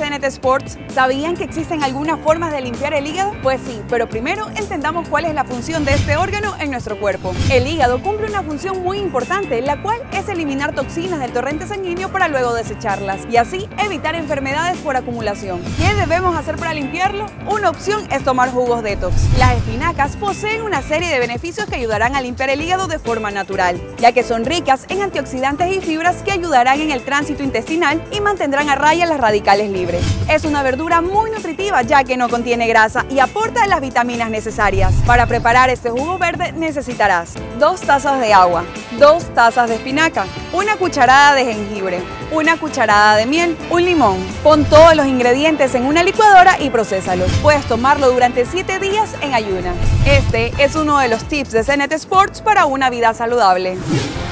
CNT Sports, ¿sabían que existen algunas formas de limpiar el hígado? Pues sí, pero primero entendamos cuál es la función de este órgano en nuestro cuerpo. El hígado cumple una función muy importante, la cual es eliminar toxinas del torrente sanguíneo para luego desecharlas y así evitar enfermedades por acumulación. ¿Qué debemos hacer para limpiarlo? Una opción es tomar jugos detox. Las espinacas poseen una serie de beneficios que ayudarán a limpiar el hígado de forma natural, ya que son ricas en antioxidantes y fibras que ayudarán en el tránsito intestinal y mantendrán a raya las radicales libres. Es una verdura muy nutritiva ya que no contiene grasa y aporta las vitaminas necesarias. Para preparar este jugo verde necesitarás 2 tazas de agua, 2 tazas de espinaca, 1 cucharada de jengibre, 1 cucharada de miel, un limón. Pon todos los ingredientes en una licuadora y procesalos. Puedes tomarlo durante 7 días en ayunas. Este es uno de los tips de CNT Sports para una vida saludable.